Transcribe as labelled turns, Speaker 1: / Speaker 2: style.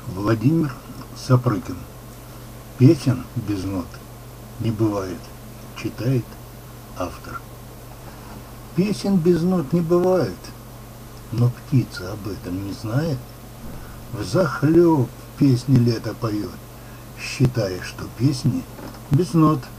Speaker 1: Владимир Сапрыкин. Песен без нот не бывает, читает автор. Песен без нот не бывает, но птица об этом не знает. Взахлеб песни лето поет, считая, что песни без нот.